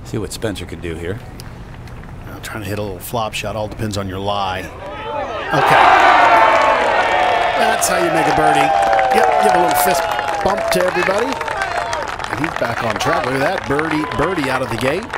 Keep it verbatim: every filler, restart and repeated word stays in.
See what Spencer can do here. Now trying to hit a little flop shot. All depends on your lie. Okay. That's how you make a birdie. Yep, give a little fist bump to everybody. And he's back on track. Look at that. Birdie, birdie out of the gate.